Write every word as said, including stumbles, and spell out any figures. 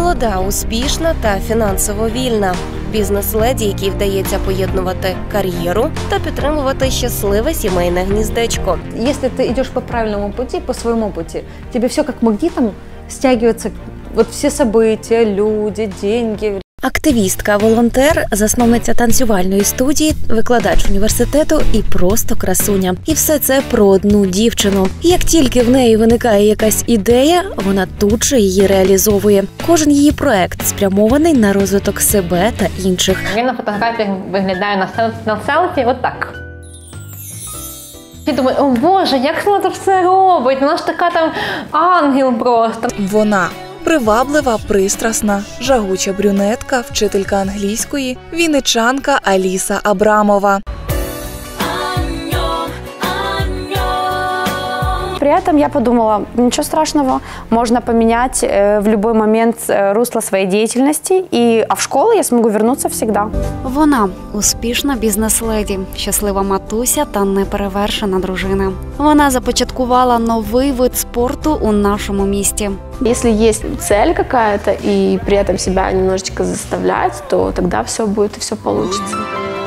Молода, успішна та фінансово вільна. Бізнес-леді, якій вдається поєднувати кар'єру та підтримувати щасливе сімейне гніздечко. Если ты идешь по правильному пути, по своему пути, тебе все как магнитом стягивается, вот все события, люди, деньги. Активістка, волонтер, засновниця танцювальної студії, викладач університету і просто красуня. І все це про одну дівчину. Як тільки в неї виникає якась ідея, вона тут же її реалізовує. Кожен її проект спрямований на розвиток себе та інших. Він на фотографіях виглядає на, сел... на селфі отак. Я думаю, о Боже, як вона це все робить? Вона ж така там ангел просто. Вона приваблива, пристрасна, жагуча брюнетка, вчителька англійської, вінничанка Аліса Абрамова. При этом я подумала, ничего страшного, можно поменять в любой момент русло своей деятельности, и, а в школу я смогу вернуться всегда. Вона – успішна бізнес-леді, щаслива матуся та неперевершена дружина. Вона започаткувала новий вид спорту у нашому місті. Если есть цель какая-то и при этом себя немножечко заставлять, то тогда все будет и все получится.